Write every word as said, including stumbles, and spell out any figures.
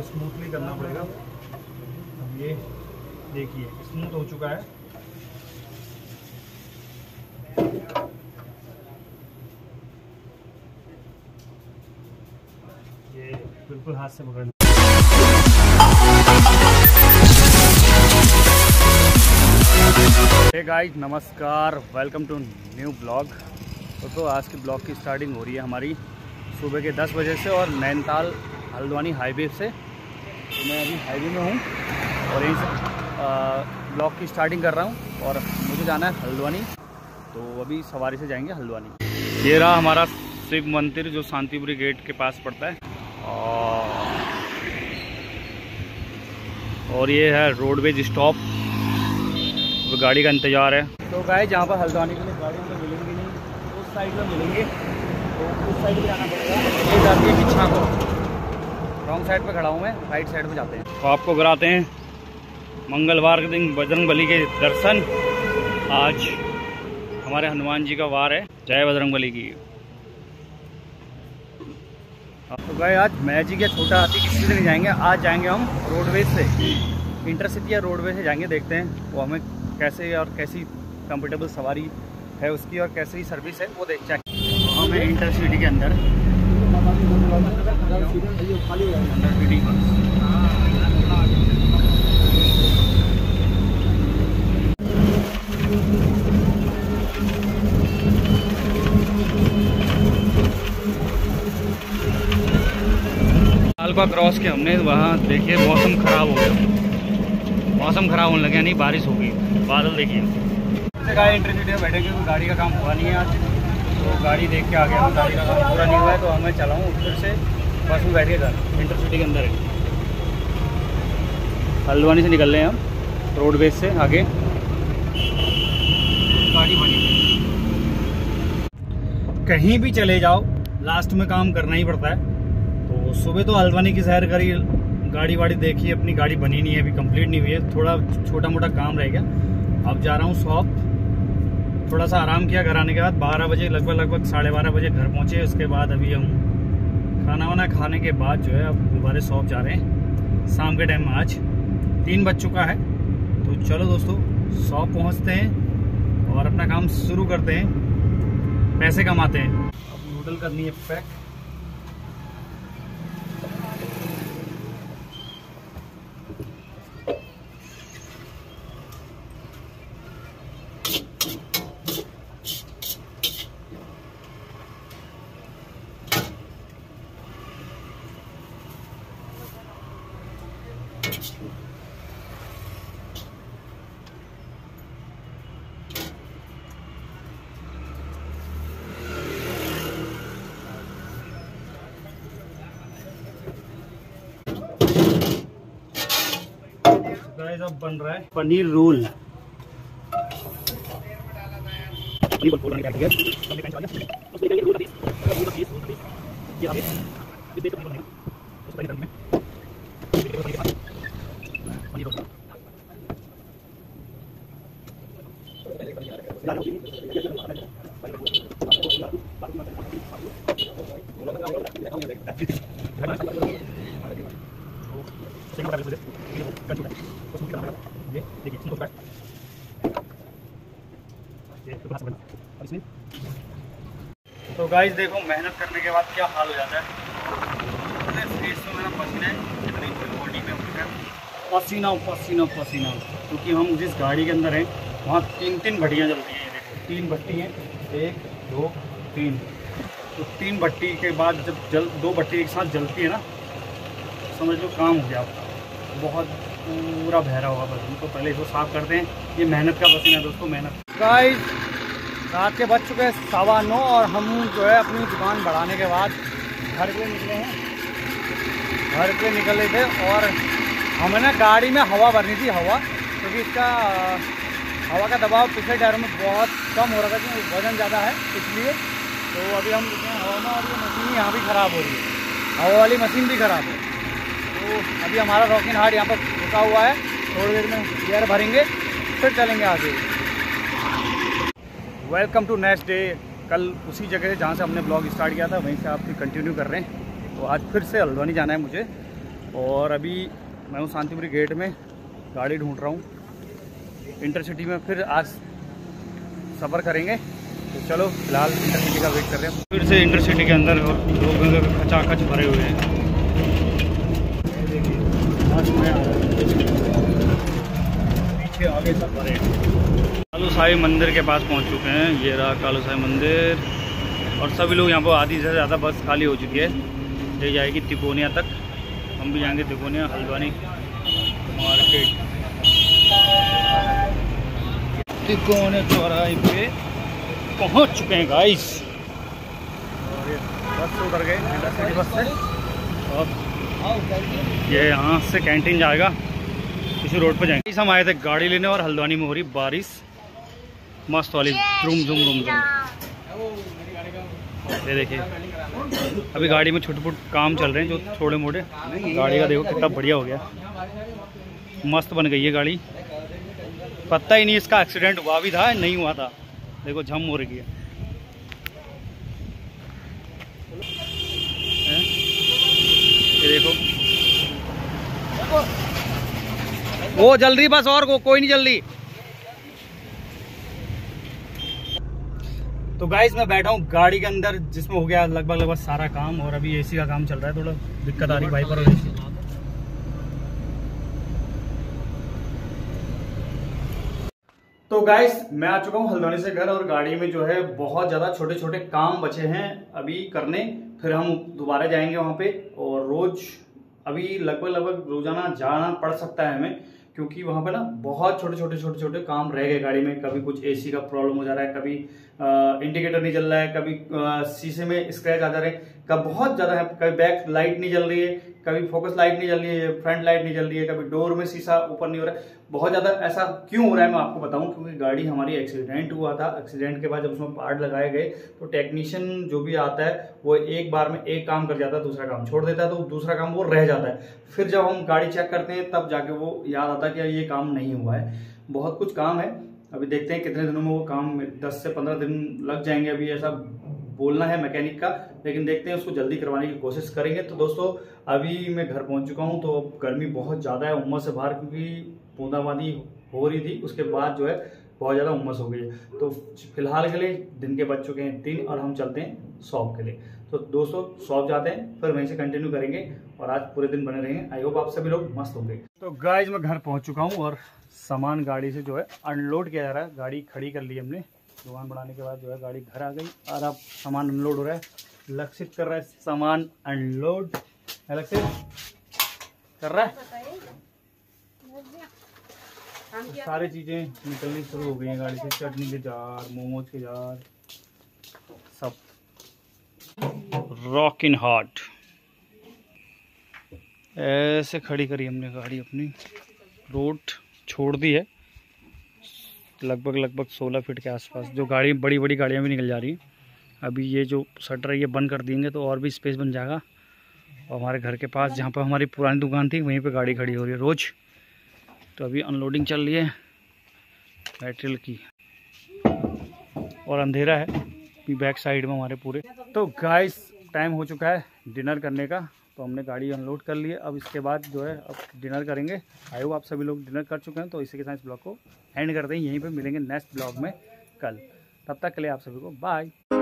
Smoothly करना पड़ेगा। अब ये देखिए स्मूथ हो चुका है। ये बिल्कुल हाथ से पकड़। हे गाइस नमस्कार, वेलकम टू न्यू ब्लॉग। तो, तो आज की ब्लॉग की स्टार्टिंग हो रही है हमारी सुबह के दस बजे से और नैनीताल हल्द्वानी हाईवे से। तो मैं अभी हाईवे में हूँ और यहीं से ब्लॉग की स्टार्टिंग कर रहा हूँ और मुझे जाना है हल्द्वानी। तो अभी सवारी से जाएंगे हल्द्वानी। ये रहा हमारा शिव मंदिर जो शांतिपुरी गेट के पास पड़ता है और ये है रोडवेज स्टॉप। तो गाड़ी का इंतज़ार है। तो गाइस जहाँ पर हल्द्वानी के लिए गाड़ी तो मिलेंगी नहीं, उस साइड में मिलेंगे, तो उस साइड भी जाना पड़ेगा। ये जाती है किच्छा को, रॉन्ग साइड पे खड़ा हूँ मैं, राइट साइड में जाते हैं। तो आपको कराते हैं मंगलवार के दिन बजरंगबली के दर्शन। आज हमारे हनुमान जी का वार है। जय बजरंगबली की। तो गाइस आज मैजिक या छोटा हाथी किसी से नहीं जाएंगे, आज जाएंगे हम रोडवेज से, इंटरसिटी या रोडवेज से जाएंगे। देखते हैं वो हमें कैसे और कैसी कंफर्टेबल सवारी है उसकी और कैसी सर्विस है वो देख चेक। हमें इंटरसिटी के अंदर का क्रॉस के हमने वहाँ देखिए मौसम खराब हो गया, मौसम खराब होने लगे, नहीं बारिश हो गई, बादल देखिए। गाड़ी इंटरसिटी में बैठे क्योंकि गाड़ी का काम हुआ नहीं है आज, तो गाड़ी देख के आ गया। गाड़ी का काम पूरा नहीं हुआ है तो हमें चलाऊँ उधर से बस में बैठ के घर इंटरसिटी के अंदर है। हल्द्वानी से निकल रहे हैं हम रोडवेज से आगे। गाड़ी बनी कहीं भी चले जाओ लास्ट में काम करना ही पड़ता है। तो सुबह तो हल्द्वानी की सैर करी, गाड़ी वाड़ी देखी, अपनी गाड़ी बनी नहीं है, अभी कंप्लीट नहीं हुई है, थोड़ा छोटा मोटा काम रह गया। अब जा रहा हूँ शॉप, थोड़ा सा आराम किया घर आने के बाद। बारह बजे लगभग लगभग साढ़े बारह बजे घर पहुँचे। उसके बाद अभी हम खाना वाना खाने के बाद जो है अब दोबारा शॉप जा रहे हैं शाम के टाइम में। आज तीन बज चुका है, तो चलो दोस्तों शॉप पहुँचते हैं और अपना काम शुरू करते हैं, पैसे कमाते हैं। अब नूडल करनी है पैक। अब बन रहा है पनीर रोल। तो गाइस देखो मेहनत करने के बाद क्या हाल हो जाता है। फेस में मेरा पसीना है, इतनी बॉडी पे पसीना पसीना पसीना, क्योंकि हम जिस गाड़ी के अंदर हैं वहाँ तीन तीन भट्टियाँ जलती हैं। देखो तीन भट्टी हैं, एक दो तीन। तो तीन भट्टी के बाद जब जल दो भट्टी एक साथ जलती है ना, समझ लो काम हो गया आपका, बहुत पूरा बहरा होगा बस। तो पहले इसको साफ करते हैं। ये मेहनत का पसीना है दोस्तों, मेहनत। गाइस रात के बज चुके हैं सवा नौ और हम जो है अपनी दुकान बढ़ाने के बाद घर पे निकले हैं। घर पे निकले थे और हमें ना गाड़ी में हवा भरनी थी, हवा, क्योंकि इसका हवा का दबाव पिछले टायर में बहुत कम हो रहा था क्योंकि वजन ज़्यादा है इसलिए। तो अभी हम रुके हैं हवा में और ये मशीन यहाँ भी ख़राब हो रही है, हवा वाली मशीन भी ख़राब है। तो अभी हमारा रॉकिंग हार्ट यहाँ पर रुका हुआ है, थोड़ी देर में गियर भरेंगे फिर चलेंगे आगे। Welcome to next day. कल उसी जगह जहाँ से हमने ब्लॉग स्टार्ट किया था वहीं से आपकी कंटिन्यू कर रहे हैं। तो आज फिर से हल्द्वानी जाना है मुझे। और अभी मैं हूँ शांतिपुरी गेट में, गाड़ी ढूंढ रहा हूँ। इंटरसिटी में फिर आज सफ़र करेंगे, तो चलो फिलहाल इंटरसिटी का वेट कर रहे हैं। फिर से इंटरसिटी के अंदर लोग खचाखच भरे हुए हैं। पीछे आगे सब भरे हैं। कालू साई मंदिर के पास पहुंच चुके हैं। ये रहा कालू साई मंदिर, और सभी लोग यहाँ पर आधी से ज़्यादा बस खाली हो चुकी है। ये जाएगी तिकोनिया तक, हम भी जाएंगे तिकोनिया हल्द्वानी मार्केट। तिकोनिया चौराहे पे पहुंच चुके हैं गाइस, और ये बस से उतर गए इंटरसिटी बस से। अब ये यहाँ से कैंटीन जाएगा, इसी रोड पे जाएंगे। हम आए थे गाड़ी लेने, और हल्द्वानी में हो रही बारिश मस्त वाली, रूम झुम रूम झुम। ये देखिए अभी गाड़ी में छोटे फुट काम चल रहे हैं, जो थोड़े मोटे। गाड़ी का देखो कितना बढ़िया हो गया, मस्त बन गई है गाड़ी। पता ही नहीं इसका एक्सीडेंट हुआ भी था नहीं हुआ था। देखो झम हो रही है, है? ये देखो वो जल रही बस, और को, कोई नहीं जल रही। तो गाइस मैं बैठा हूँ गाड़ी के अंदर, जिसमें हो गया लगभग लगभग सारा काम, और अभी एसी का काम चल रहा है। थोड़ा दिक्कत आ रही वाइपर और एसी। तो गाइस मैं आ चुका हूँ हल्द्वानी से घर, और गाड़ी में जो है बहुत ज़्यादा छोटे छोटे काम बचे हैं अभी करने। फिर हम दोबारा जाएंगे वहाँ पे, और रोज अभी लगभग लगभग रोजाना जाना पड़ सकता है हमें, क्योंकि वहाँ पे ना बहुत छोटे छोटे छोटे छोटे काम रह गए गाड़ी में। कभी कुछ एसी का प्रॉब्लम हो जा रहा है, कभी इंडिकेटर नहीं जल रहा है, कभी शीशे में स्क्रैच आ जा रहे हैं, कभी बहुत ज़्यादा है, कभी बैक लाइट नहीं जल रही है, कभी फोकस लाइट नहीं जल रही है, फ्रंट लाइट नहीं जल रही है, कभी डोर में शीशा ऊपर नहीं हो रहा है। बहुत ज़्यादा ऐसा क्यों हो रहा है मैं आपको बताऊं, क्योंकि गाड़ी हमारी एक्सीडेंट हुआ था। एक्सीडेंट के बाद जब उसमें पार्ट लगाए गए, तो टेक्नीशियन जो भी आता है वो एक बार में एक काम कर जाता है, दूसरा काम छोड़ देता है, तो दूसरा काम वो रह जाता है। फिर जब हम गाड़ी चेक करते हैं तब जाके वो याद आता है कि ये काम नहीं हुआ है। बहुत कुछ काम है, अभी देखते हैं कितने दिनों में वो काम, दस से पंद्रह दिन लग जाएंगे अभी ऐसा बोलना है मैकेनिक का, लेकिन देखते हैं उसको जल्दी करवाने की कोशिश करेंगे। तो दोस्तों अभी मैं घर पहुंच चुका हूं, तो गर्मी बहुत ज़्यादा है, उम्मस से बाहर, क्योंकि बूंदाबांदी हो रही थी, उसके बाद जो है बहुत ज़्यादा उम्मस हो गई है। तो फिलहाल के लिए दिन के बज चुके हैं तीन, और हम चलते हैं शॉप के लिए। तो दोस्तों शॉप जाते हैं, फिर वहीं से कंटिन्यू करेंगे, और आज पूरे दिन बने रहेंगे। आई होप आप सभी लोग मस्त होंगे। तो गाइज मैं घर पहुँच चुका हूँ, और सामान गाड़ी से जो है अनलोड किया जा रहा है। गाड़ी खड़ी कर ली हमने, दुकान बढ़ाने के बाद जो है गाड़ी घर आ गई, और अब सामान अनलोड हो रहा है। लक्षित कर रहा है सामान अनलोड, लक्षित कर रहा है। तो सारी चीज़ें निकलनी शुरू हो गई हैं गाड़ी से, चटनी के जार, मोमोज के जार, सब रॉक इन हार्ट। ऐसे खड़ी करी हमने गाड़ी अपनी, रोड छोड़ दी है लगभग लगभग सोलह फीट के आसपास। जो गाड़ी बड़ी बड़ी गाड़ियाँ भी निकल जा रही हैं। अभी ये जो शटर है ये बंद कर देंगे तो और भी स्पेस बन जाएगा, और हमारे घर के पास जहाँ पर हमारी पुरानी दुकान थी वहीं पे गाड़ी खड़ी हो रही है रोज़। तो अभी अनलोडिंग चल रही है मटेरियल की, और अंधेरा है बैक साइड में हमारे पूरे। तो गाइस टाइम हो चुका है डिनर करने का, तो हमने गाड़ी अनलोड कर ली है। अब इसके बाद जो है अब डिनर करेंगे। आई होप आप सभी लोग डिनर कर चुके हैं। तो इसी के साथ इस ब्लॉग को एंड करते हैं, यहीं पे मिलेंगे नेक्स्ट ब्लॉग में कल। तब तक के लिए आप सभी को बाय।